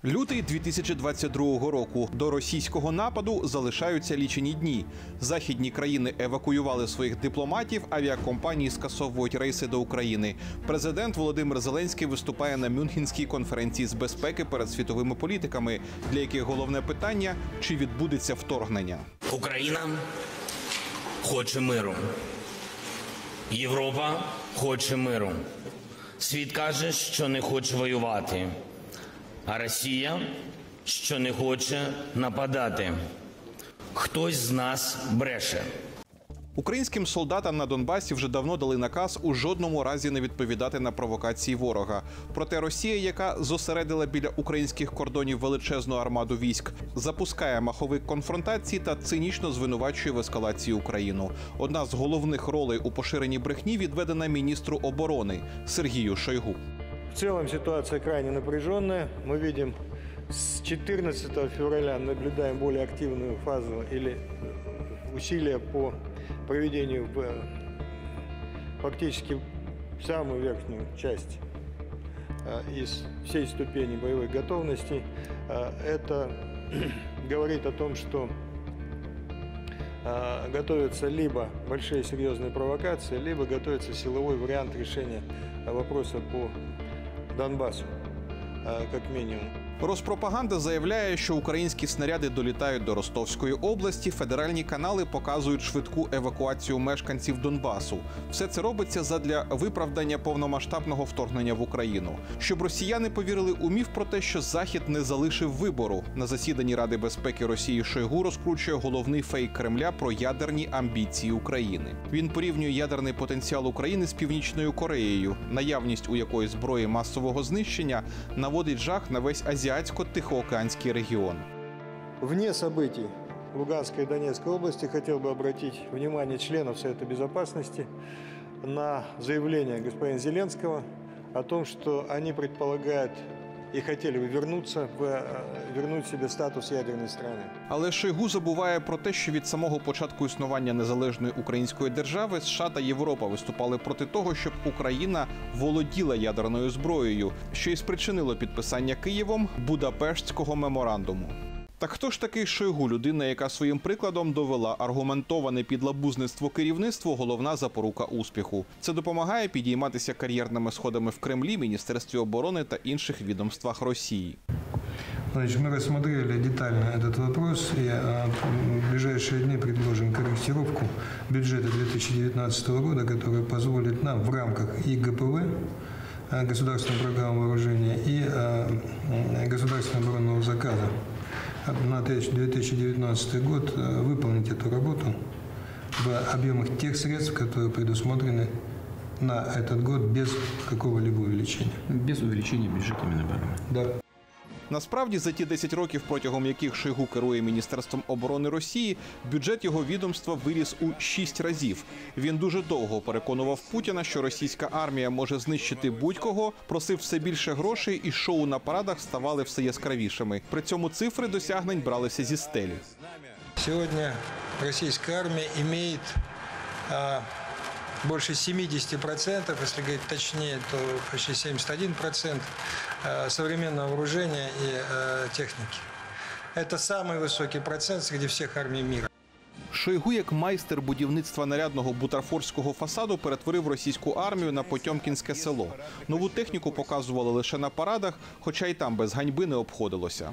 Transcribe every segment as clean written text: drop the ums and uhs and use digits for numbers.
Лютий 2022 року. До російського нападу залишаються лічені дні. Західні країни евакуювали своїх дипломатів, авіакомпанії скасовують рейси до України. Президент Володимир Зеленський виступає на Мюнхенській конференції з безпеки перед світовими політиками, для яких головне питання – чи відбудеться вторгнення. Україна хоче миру. Європа хоче миру. Світ каже, що не хоче воювати. А Росія, що не хоче нападати. Хтось з нас бреше. Українським солдатам на Донбасі вже давно дали наказ у жодному разі не відповідати на провокації ворога. Проте Росія, яка зосередила біля українських кордонів величезну армаду військ, запускає маховик конфронтації та цинічно звинувачує в ескалації Україну. Одна з головних ролей у поширенні брехні відведена міністру оборони Сергію Шойгу. В целом ситуация крайне напряженная. Мы видим, с 14 февраля наблюдаем более активную фазу или усилия по проведению фактически в самую верхнюю часть из всей ступени боевой готовности. Это говорит о том, что готовятся либо большие серьезные провокации, либо готовится силовой вариант решения вопроса по Донбасу, як мінімум. Розпропаганда заявляє, що українські снаряди долітають до Ростовської області, федеральні канали показують швидку евакуацію мешканців Донбасу. Все це робиться задля виправдання повномасштабного вторгнення в Україну. Щоб росіяни повірили у міф про те, що Захід не залишив вибору. На засіданні Ради безпеки Росії Шойгу розкручує головний фейк Кремля про ядерні амбіції України. Він порівнює ядерний потенціал України з Північною Кореєю, наявність у якої зброї масового знищення наводить жах на весь Азиатско-Тихоокеанский регион. Вне событий Луганской и Донецкой области хотел бы обратить внимание членов Совета Безопасности на заявление господина Зеленского о том, что они предполагают и хотели бы вернуть себе статус ядерной страны. Але Шойгу забуває про те, що від самого початку існування незалежної української держави США та Європа виступали проти того, щоб Україна володіла ядерною зброєю, що і спричинило підписання Києвом Будапештського меморандуму. Так хто ж такий Шойгу, людина, яка своїм прикладом довела аргументоване підлабузництво керівництву – головна запорука успіху. Це допомагає підійматися кар'єрними сходами в Кремлі, Міністерстві оборони та інших відомствах Росії. Значит, мы рассмотрели детально этот вопрос и в ближайшие дни предложим корректировку бюджета 2019 года, который позволит нам в рамках и ГПВ, государственной программы вооружения, и государственного оборонного заказа на 2019 год выполнить эту работу в объемах тех средств, которые предусмотрены на этот год без какого-либо увеличения. Без увеличения бюджета Минобороны. Да. Насправді, за ті 10 років, протягом яких Шойгу керує Міністерством оборони Росії, бюджет його відомства виріс у 6 разів. Він дуже довго переконував Путіна, що російська армія може знищити будь-кого, просив все більше грошей і шоу на парадах ставали все яскравішими. При цьому цифри досягнень бралися зі стелі. Сегодня российская армия имеет больше 70%, если говорить точнее, то почти 71% современного вооружения и техники. Это самый высокий процент среди всех армий мира. Шойгу, як майстер будівництва нарядного бутафорського фасаду, перетворив російську армію на Потьомкінське село. Нову техніку показували лише на парадах, хоча й там без ганьби не обходилося.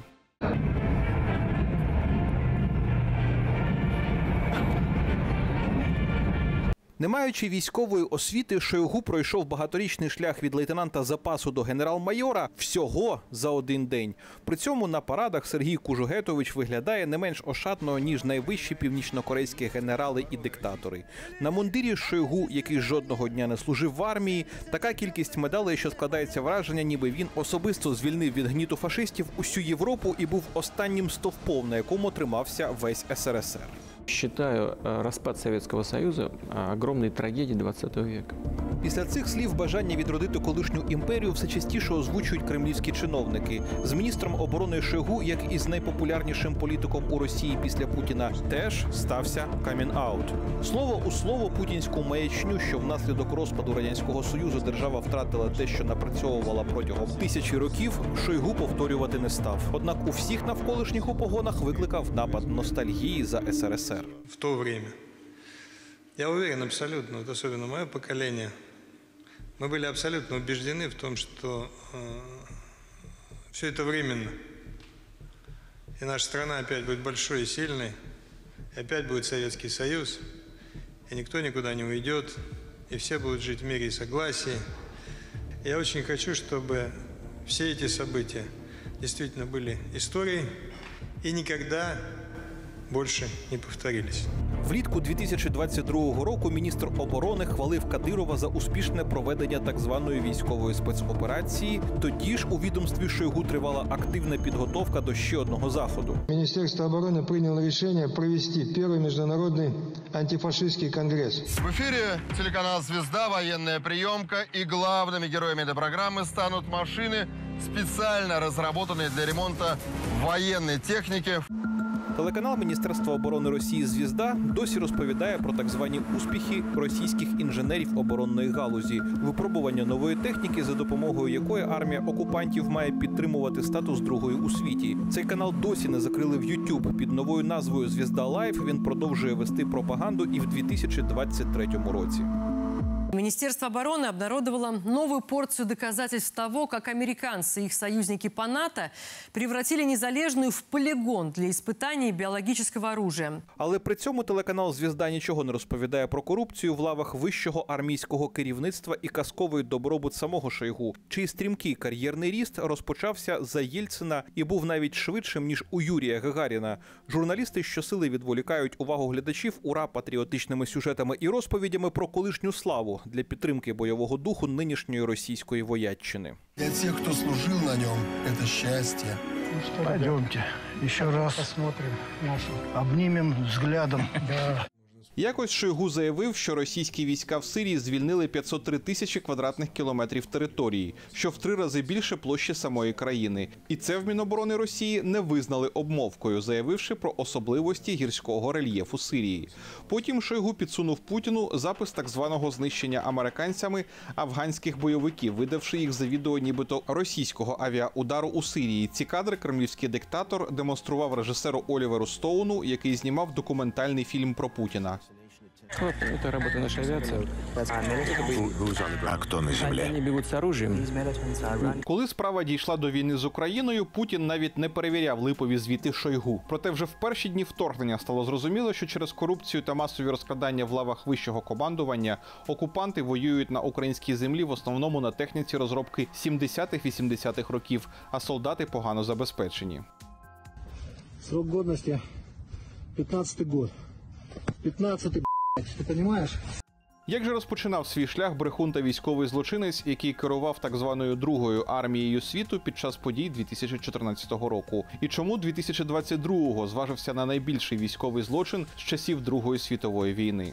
Не маючи військової освіти, Шойгу пройшов багаторічний шлях від лейтенанта запасу до генерал-майора всього за один день. При цьому на парадах Сергій Кужугетович виглядає не менш ошатно, ніж найвищі північнокорейські генерали і диктатори. На мундирі Шойгу, який жодного дня не служив в армії, така кількість медалей, що складається враження, ніби він особисто звільнив від гніту фашистів усю Європу і був останнім стовпом, на якому тримався весь СРСР. Считаю распад Советского Союза огромной трагедией 20 века. Після цих слів бажання відродити колишню імперію все частіше озвучують кремлівські чиновники. З міністром оборони Шойгу, як і з найпопулярнішим політиком у Росії після Путіна, теж стався камін-аут. Слово у слово путінську маячню, що внаслідок розпаду Радянського Союзу держава втратила те, що напрацьовувала протягом тисячі років, Шойгу повторювати не став. Однак у всіх навколишніх у погонах викликав напад ностальгії за СРСР. В то время, я уверен абсолютно, вот особенно мое поколение, мы были абсолютно убеждены в том, что все это временно. И наша страна опять будет большой и сильной, и опять будет Советский Союз, и никто никуда не уйдет, и все будут жить в мире и согласии. Я очень хочу, чтобы все эти события действительно были историей и никогда больше не повторились. Влітку 2022 року міністр оборони хвалив Кадирова за успішне проведення так званої військової спецоперації. Тоді ж у відомстві Шойгу тривала активна підготовка до ще одного заходу. Министерство обороны приняло решение провести первый международный антифашистский конгресс. В эфире телеканал «Звезда», военная приемка, и главными героями этой программы станут машины, специально разработанные для ремонта военной техники. Телеканал Міністерства оборони Росії «Звізда» досі розповідає про так звані успіхи російських інженерів оборонної галузі, випробування нової техніки, за допомогою якої армія окупантів має підтримувати статус другої у світі. Цей канал досі не закрили в YouTube. Під новою назвою «Звізда Лайв» він продовжує вести пропаганду і в 2023 році. Министерство обороны обнародовало новую порцию доказательств того, как американцы и их союзники по НАТО превратили Незалежную в полигон для испытаний биологического оружия. Але при цьому телеканал «Звізда» нічого не розповідає про корупцію в лавах вищого армійського керівництва і казковий добробут самого Шойгу, чий стрімкий кар'єрний ріст розпочався за Єльцина і був навіть швидшим, ніж у Юрія Гагаріна. Журналісти щосили відволікають увагу глядачів ура-патріотичними сюжетами і розповідями про колишню славу для підтримки бойового духу нинішньої російської вояччини. Для тех, кто служил на нем, это счастье. Пойдемте, еще раз посмотрим, обнимем взглядом. Да. Якось Шойгу заявив, що російські війська в Сирії звільнили 503 тисячі квадратних кілометрів території, що в 3 рази більше площі самої країни. І це в Міноборони Росії не визнали обмовкою, заявивши про особливості гірського рельєфу Сирії. Потім Шойгу підсунув Путіну запис так званого знищення американцями афганських бойовиків, видавши їх за відео нібито російського авіаудару у Сирії. Ці кадри кремлівський диктатор демонстрував режисеру Оліверу Стоуну, який знімав документальний фільм про Путіна. Это работа нашей авиации. А кто на земле? Они бегут с оружием. Коли справа дійшла до війни з Україною, Путін навіть не перевіряв липові звіти Шойгу. Проте вже в перші дні вторгнення стало зрозуміло, що через корупцію та масові розкрадання в лавах вищого командування окупанти воюють на українській землі в основному на техніці розробки 70-80-х років, а солдати погано забезпечені. Срок годности 15-й год. 15-й, ты понимаешь? Як же розпочинав свій шлях брехун та військовий злочинець, який керував так званою Другою армією світу під час подій 2014 року? І чому 2022-го зважився на найбільший військовий злочин з часів Другої світової війни?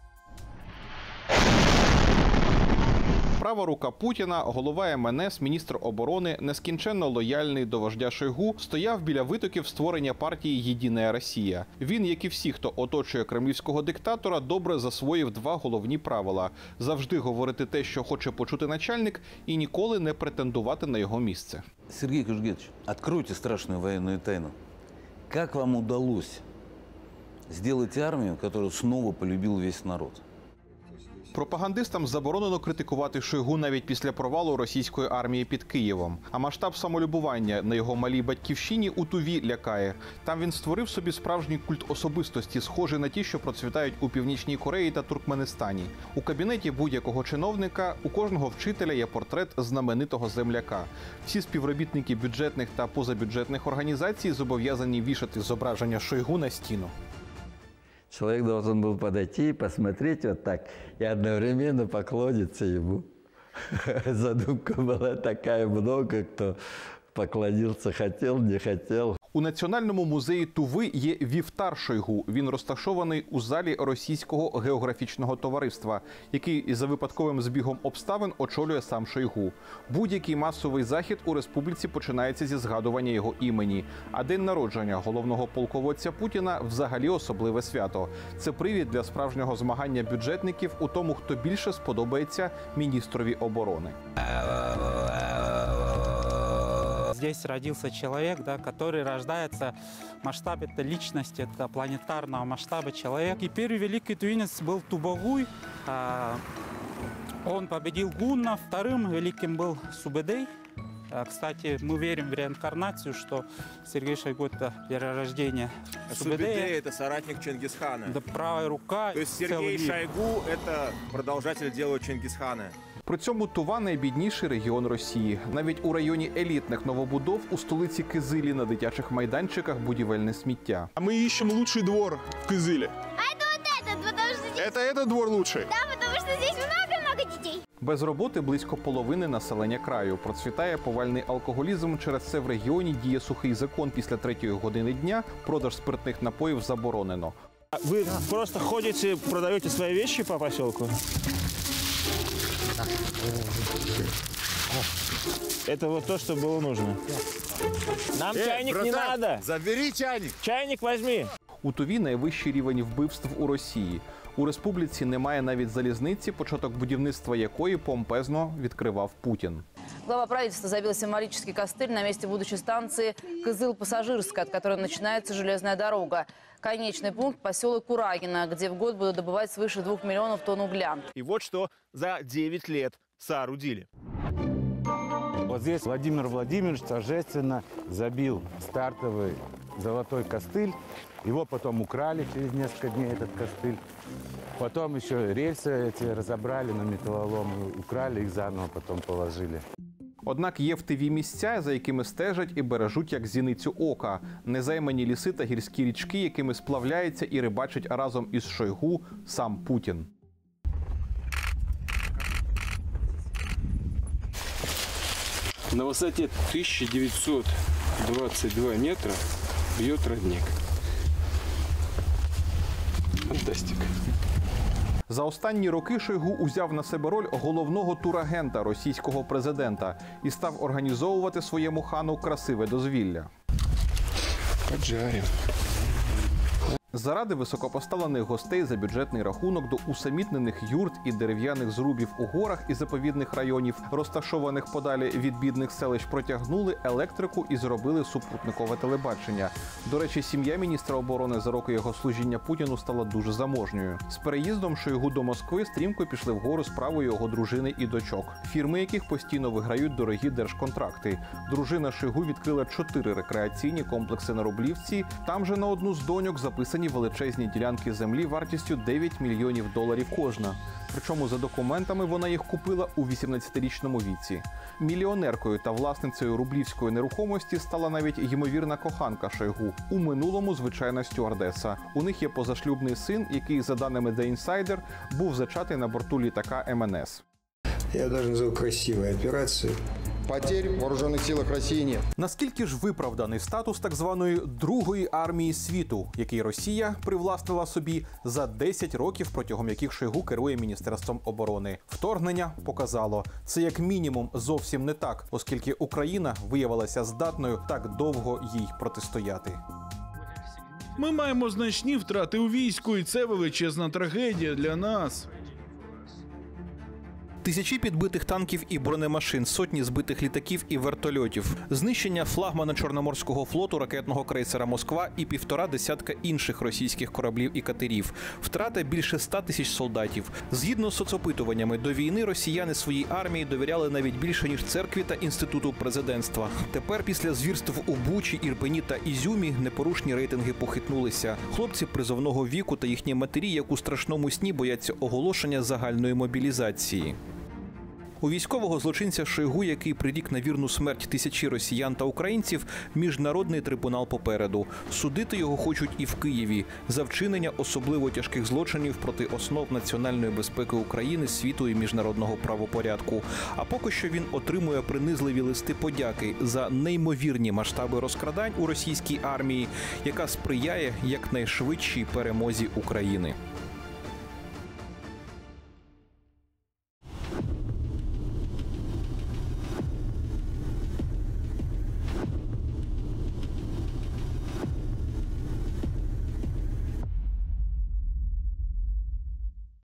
Права рука Путіна, голова МНС, міністр оборони, нескінченно лояльний до вождя Шойгу, стояв біля витоків створення партії «Єдина Росія». Він, як і всі, хто оточує кремлівського диктатора, добре засвоїв 2 головні правила – завжди говорити те, що хоче почути начальник, і ніколи не претендувати на його місце. Сергей Кужгетович, откройте страшную военную тайну. Как вам удалось сделать армию, которую снова полюбил весь народ? Пропагандистам заборонено критикувати Шойгу навіть після провалу російської армії під Києвом. А масштаб самолюбування на його малій батьківщині у Туві лякає. Там він створив собі справжній культ особистості, схожий на ті, що процвітають у Північній Кореї та Туркменистані. У кабінеті будь-якого чиновника, у кожного вчителя є портрет знаменитого земляка. Всі співробітники бюджетних та позабюджетних організацій зобов'язані вішати зображення Шойгу на стіну. Человек должен был подойти, посмотреть вот так и одновременно поклониться ему. Задумка была такая, много кто поклонился, хотел, не хотел. У Національному музеї Туви є вівтар Шойгу. Він розташований у залі Російського географічного товариства, який за випадковим збігом обставин очолює сам Шойгу. Будь-який масовий захід у республіці починається зі згадування його імені. А день народження головного полководця Путіна взагалі особливе свято. Це привід для справжнього змагання бюджетників у тому, хто більше сподобається міністрові оборони. Здесь родился человек, да, который рождается в масштабе это личности, это планетарного масштаба человек. И первый великий тувинец был Тубагуй. Он победил гуннов. Вторым великим был Субэдэй. Кстати, мы верим в реинкарнацию, что Сергей Шойгу – это перерождение Субэдэй – это соратник Чингисхана. Да, правая рука. То есть Сергей Шойгу – это продолжатель дела Чингисхана. При цьому Тува – найбідніший регіон Росії. Навіть у районі елітних новобудов у столиці Кизилі на дитячих майданчиках будівельне сміття. А мы ищем лучший двор в Кызыле. А это вот этот, потому что здесь... Это этот двор лучший? Да, потому что здесь много-много детей. Без роботи близько половини населення краю. Процвітає повальний алкоголізм. Через це в регіоні діє сухий закон. Після 3-ї години дня продаж спиртних напоїв заборонено. Вы просто ходите, продаете свои вещи по поселку? Это вот то, что было нужно. Нам чайник братан, не надо. Забери чайник. Чайник возьми. У Туві найвищий рівень вбивств у Росії. У республіці немає навіть залізниці, початок будівництва якої помпезно відкривав Путін. Глава правительства забил символический костыль на месте будущей станции Кызыл-Пассажирская, от которой начинается железная дорога. Конечный пункт – поселок Курагино, где в год будут добывать свыше 2 миллионов тонн угля. И вот что за 9 лет соорудили. Вот здесь Владимир Владимирович торжественно забил стартовый золотой костыль. Его потом украли через несколько дней, этот костыль. Потом еще рельсы эти разобрали на металлолом, украли их заново, потом положили. Однак є в Тиві місця, за якими стежать і бережуть як зіницю ока. Незаймані ліси та гірські річки, якими сплавляється і рибачить разом із Шойгу сам Путін. На высоте 1922 метра бьет родник. Фантастика. За останні роки Шойгу узяв на себе роль головного турагента російського президента і став організовувати своєму хану красиве дозвілля. Поджарим. Заради високопоставлених гостей за бюджетний рахунок до усамітнених юрт і дерев'яних зрубів у горах і заповідних районів, розташованих подалі від бідних селищ, протягнули електрику і зробили супутникове телебачення. До речі, сім'я міністра оборони за роки його служіння Путіну стала дуже заможньою. З переїздом Шойгу до Москви стрімко пішли вгору справи його дружини і дочок, фірми яких постійно виграють дорогі держконтракти. Дружина Шойгу відкрила 4 рекреаційні комплекси на Рублівці. Там же на одну з доньок записані величезні ділянки землі вартістю $9 мільйонів кожна. Причому за документами вона їх купила у 18-річному віці. Мільйонеркою та власницею рублівської нерухомості стала навіть ймовірна коханка Шойгу. У минулому звичайна стюардеса. У них є позашлюбний син, який, за даними The Insider, був зачатий на борту літака МНС. Я даже назвал красивой операцией. Потерь в вооруженных силах Росії нет. Наскільки ж виправданий статус так званої Другої армії світу, який Росія привласнила собі за 10 років, протягом яких Шойгу керує Міністерством оборони? Вторгнення показало, це як мінімум зовсім не так, оскільки Україна виявилася здатною так довго їй протистояти. Ми маємо значні втрати у війську, і це величезна трагедія для нас. Тисячі підбитих танків і бронемашин, сотні збитих літаків і вертольотів, знищення флагмана Чорноморського флоту ракетного крейсера «Москва» і 1,5 десятка інших російських кораблів і катерів, втрата більше 100 тисяч солдатів. Згідно з соцопитуваннями, до війни росіяни своїй армії довіряли навіть більше, ніж церкві та інституту президентства. Тепер, після звірств у Бучі, Ірпені та Ізюмі, непорушні рейтинги похитнулися. Хлопці призовного віку та їхні матері, як у страшному сні, бояться оголошення загальної мобілізації. У військового злочинця Шойгу, який прирік на вірну смерть тисячі росіян та українців, міжнародний трибунал попереду. Судити його хочуть і в Києві за вчинення особливо тяжких злочинів проти основ національної безпеки України, світу і міжнародного правопорядку. А поки що він отримує принизливі листи подяки за неймовірні масштаби розкрадань у російській армії, яка сприяє якнайшвидшій перемозі України.